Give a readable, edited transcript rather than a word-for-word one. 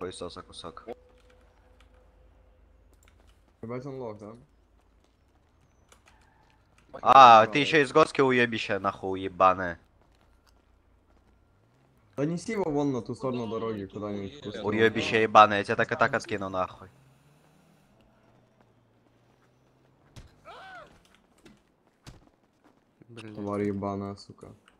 хуесоса кусок. Ебать он лох, да? А, ты еще из Госки уебище, нахуй, ебаное. Да неси его вон на ту сторону дороги, куда-нибудь в кусты. Уебище ебаное, я тебя так и так откину, нахуй. Тварь ебаная, сука.